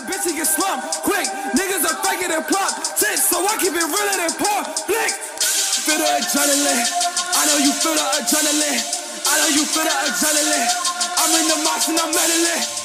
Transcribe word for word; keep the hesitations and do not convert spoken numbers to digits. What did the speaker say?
bitch, he get slumped quick. Niggas are faking and plump tits, so I keep it realer than porn. Blick. Feel the adrenaline. I know you feel the adrenaline. I know you feel the adrenaline. I'm in the mosh and I'm meddling.